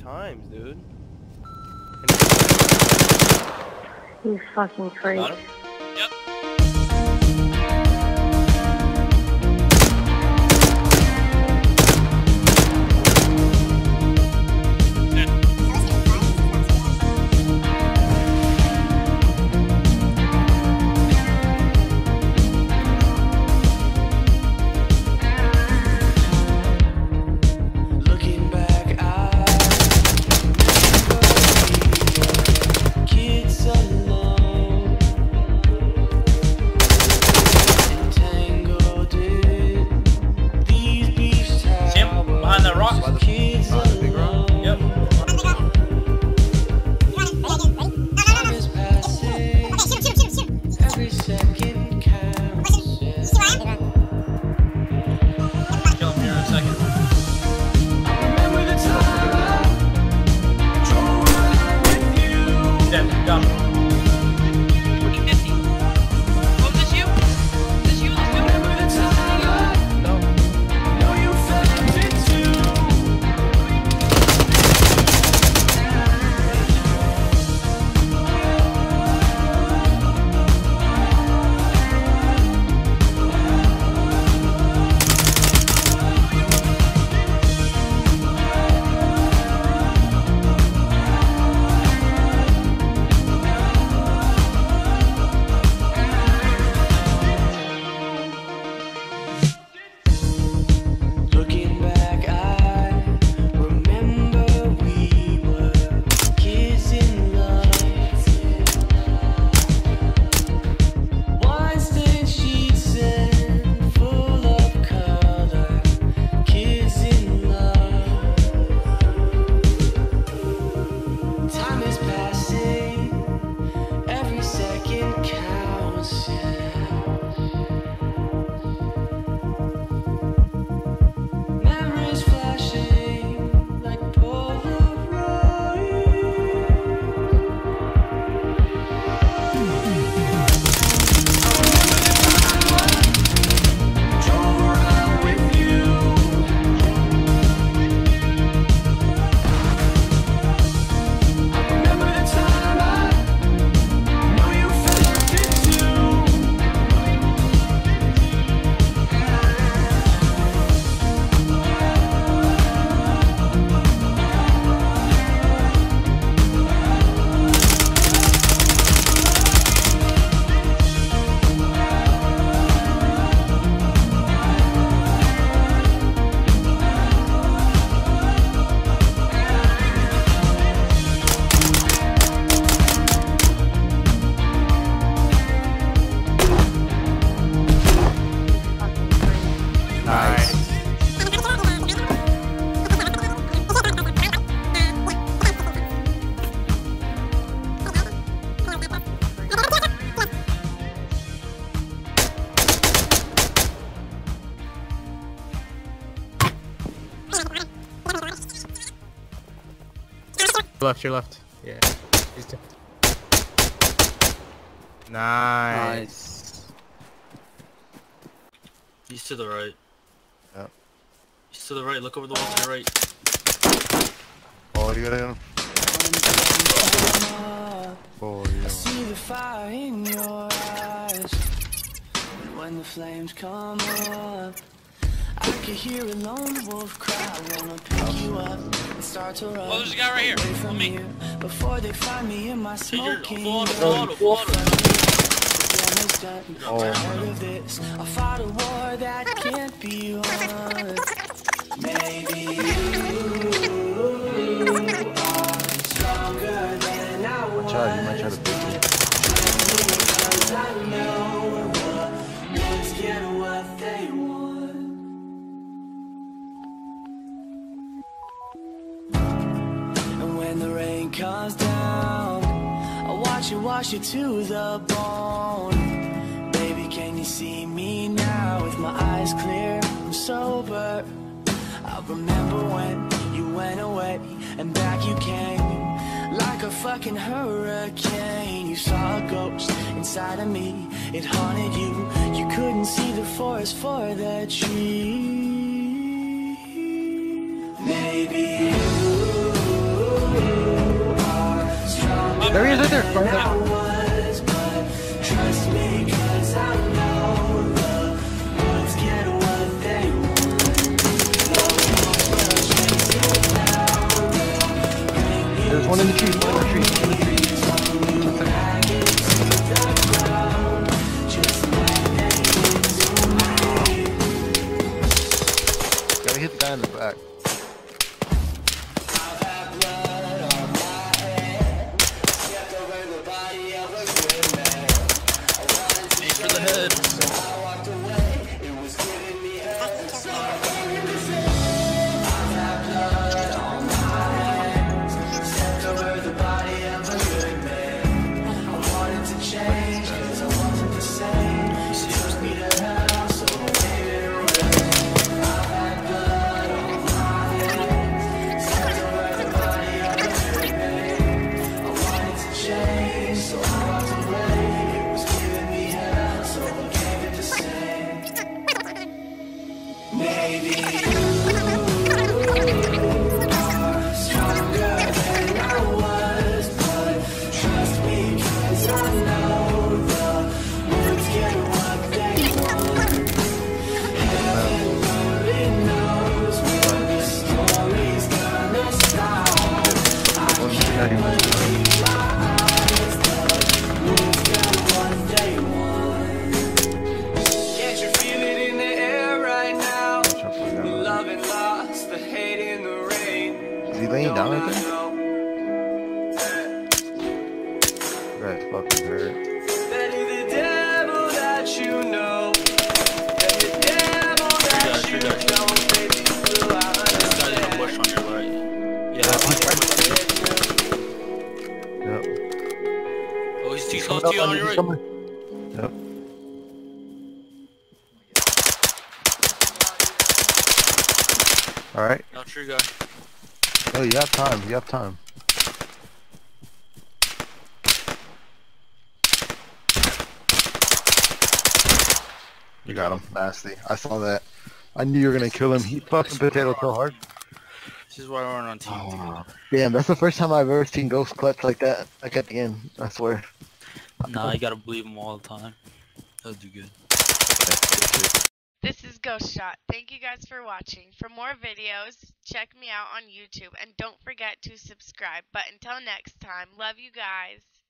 times, dude. You fucking freak. Got him? Yep. Left, your left. Yeah. Nice. He's to the right. Yep. He's to the right. Look over the wall to the right. Oh, you got him. Oh, yeah. I see the fire in your eyes. And when the flames come up, I can hear a lone wolf cry. I wanna pick you up and start to run. Oh, there's a guy right here. On me. Before they find me in my smoking Water. I fought a war that can't be won. Maybe you are stronger than I was. Watch out, you might try to beat me. Because I know ones get what they want. And when the rain comes down, I watch it wash you to the bone. Baby, can you see me now with my eyes clear? I'm sober. I remember when you went away and back you came like a fucking hurricane. You saw a ghost inside of me, it haunted you. You couldn't see the forest for the tree. Maybe you There he is right there. Right there. I was, but trust me, 'cause I know the words get what they want. There's one in the tree. One in the tree. One in the tree. Gotta hit the guy in the back. Aim for the head. Maybe you are stronger than I was, but trust me, 'cause I know the words get what they want. Heaven only knows when the story's gonna stop. I can't believe my eyes, the words get what they want. Can't you feel it in the air right now? Love and loss, the hate in the rain. Is he laying down right there? That's fucking hurt. Better the devil that you know. Than the devil that you don't. Baby, will I This guy's in the bush on your right. Yeah. Yep. Oh, he's too He's close coming to you up on your he's right. coming. Yep. Alright. Not true guy. Oh, you have time. You have time. You got him. Nasty. I saw that. I knew you were gonna kill him. He fucking potato so hard. This is why we're on team Oh, together. damn, that's the first time I've ever seen Ghost clutch like that. Like at the end, I swear. Nah, you gotta believe him all the time. He'll do good. This is Ghostshot. Thank you guys for watching. For more videos, check me out on YouTube and don't forget to subscribe. But until next time, love you guys.